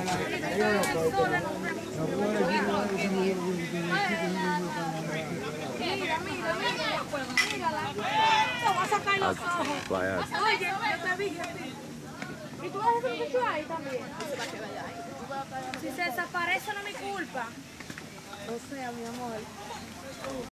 Mira, mírala. Te voy a sacar los ojos. Oye, yo te dije a ti. ¿Y tú vas a hacer un bicho ahí también? Si se desaparece no es mi culpa. O sea, mi amor.